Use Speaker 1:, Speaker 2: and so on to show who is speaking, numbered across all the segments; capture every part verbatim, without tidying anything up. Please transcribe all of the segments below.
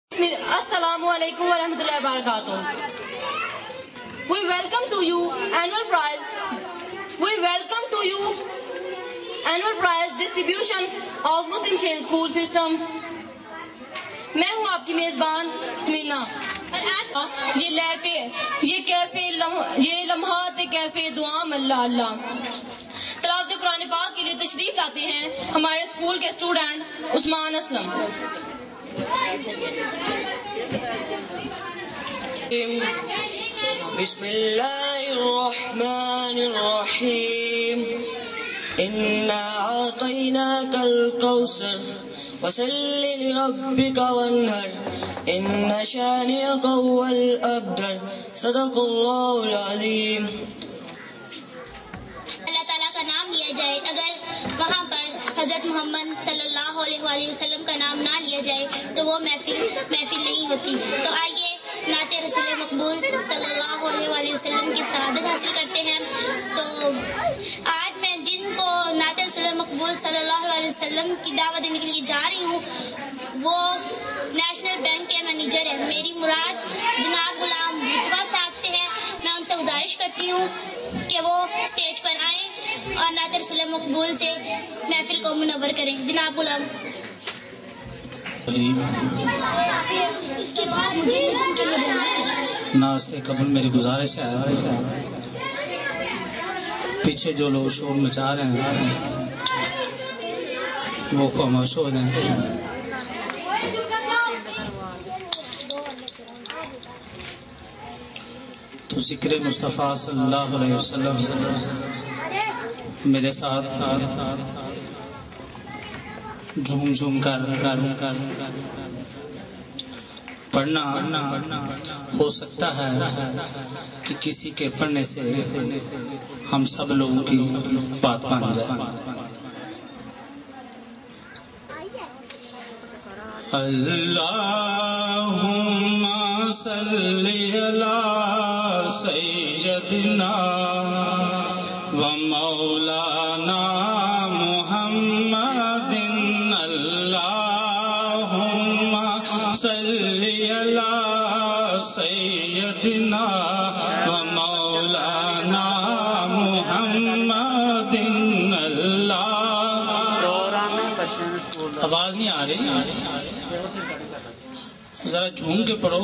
Speaker 1: Assalamu alaikum wa rahmatullahi wa barakatuh. We welcome to you annual prize. We welcome to you annual prize distribution of Muslim Chain School System. میں ہوں آپ کی میزبان سمینا. یہ لیفے یہ cafe یہ لمحات کیفے دعام اللہ اللہ. تلاوت قرآن پاک کے لیے تشریف لاتے ہیں ہمارے اسکول کے اسٹوڈنٹ عثمان اسلم.
Speaker 2: بسم اللہ الرحمن الرحیم انا اعطیناک الکوثر وصل لربک وانحر ان شانئک هو الابتر. صدق اللہ العظیم.
Speaker 3: اللہ تعالیٰ کا نام لیا جائے. اگر وہاں پر حضرت محمد صلی اللہ علیہ وآلہ وسلم کا نام نہ لیا جائے تو وہ محفل محفل نہیں ہوتی. تو آئیے نعت رسول مقبول صلی اللہ علیہ وآلہ وسلم کی سعادت حاصل کرتے ہیں. تو آج میں جن کو نعت رسول مقبول صلی اللہ علیہ وسلم کی دعوت دینے کے لیے جا رہی ہوں وہ نیشنل بینک کے مینیجر ہیں. میری مراد جناب غلام مصطفیٰ صاحب سے ہے. میں ان سے گزارش کرتی ہوں کہ وہ اسٹیج پر آئیں اور نعت رسول مقبول سے محفل کو منور کریں. جناب غلام. اس کے بعد مجھے
Speaker 4: نا سے قبل میری گزارش ہے پیچھے جو لوگ شور مچا رہے ہیں وہ خاموش ہو جائیں. تو ذکر مصطفیٰ صلی اللہ علیہ وسلم میرے ساتھ ساتھ ساتھ جھوم جھوم کر پڑھنا ہو سکتا ہے کہ کسی کے پڑھنے سے ہم سب لوگوں کی بات بن جائے. اللہم صلی علی سیدنا و مولانا محمد. اللہم صلی علی سیدنا و مولانا محمد. اللہ آواز نہیں آ رہی ذرا جھوم کے پڑھو.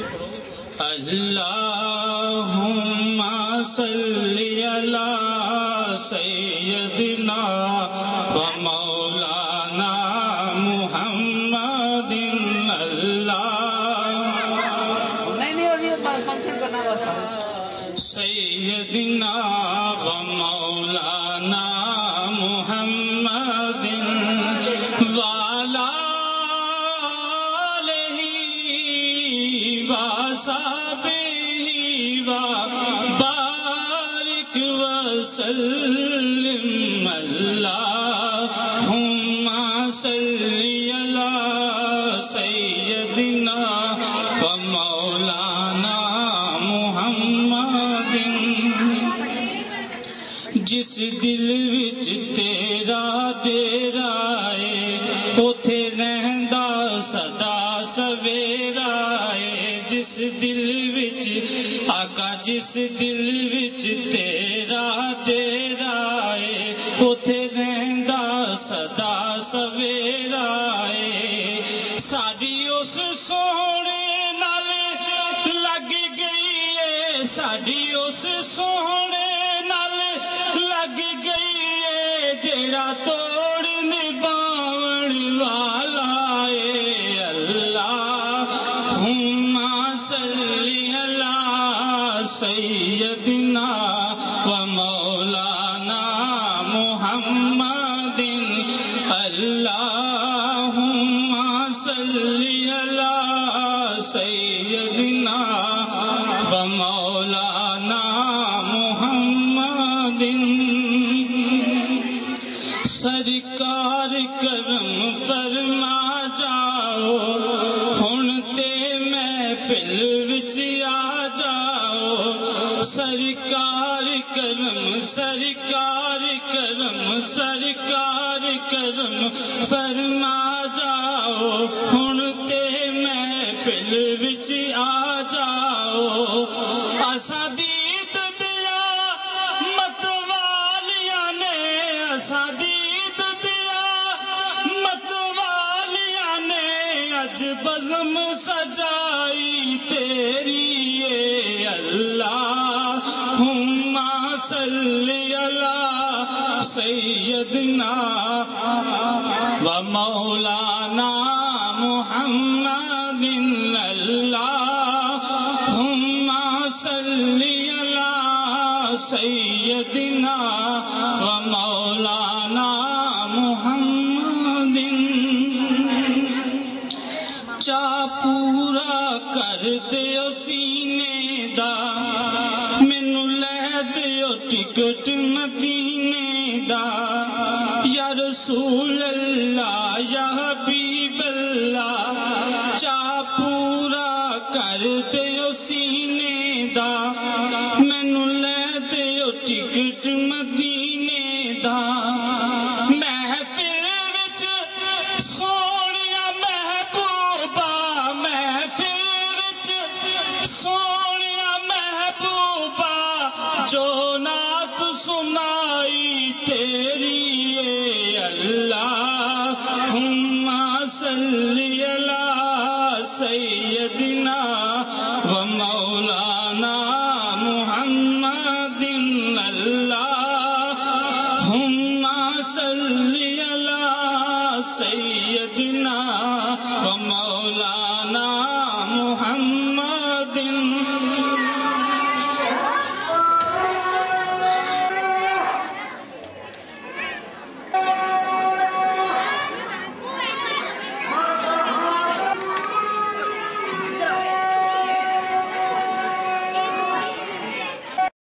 Speaker 4: اللہم صلی علی سیدنا و مولانا محمد. سیدنا و مولانا محمد والا بارک وسلم. اللہم صلی علی سیدنا و مولانا محمد. جس دل وچ تیرا ڈیرا ہے اوتھے رہندا سدا سویرا ہے. جس دل وچ آقا جس دل وچ تیرا ڈیرا ہے اوتھے رہندا سدا سویرا ہے. ساڈی اس سونے نال لگ گئی ہے ساڈی اس سونے نال لگ گئی ہے جیڑا توڑ نبھاون والا ہے. اللہم صلی علی سیدنا و مولانا محمد. اللہم صلی علی سیدنا و مولانا محمد. سرکار کرم فرما جاؤ ہن تے محفل وچ آ جاؤ. سرکار کرم سرکار کرم سرکار کرم فرما جاؤ ہن تے محفل محفل وچ آ جاؤ اساں دید دیا متوالیاں نے اساں دید دیا متوالیاں نے اج بزم سجائی تیری اے اللہم صلی علی سیدنا و مولانا محمد اللہم صلی علی سیدنا و مولانا محمد چا پورا کر دیو سینے دا مینوں لے دیو ٹکٹ مدینے دا یا رسول اللہ یا حبیب اللہ چا پورا کر دیو سینے دا مینوں لے دیو ٹکٹ مدینے دا محفل وچ سونیا محبوبہ محفل وچ سونیا محبوبہ جو نعت سنائی تیری اے اللہم صلی علی سیدنا و مولانا محمد اللہم صلی علی سیدنا و مولانا محمد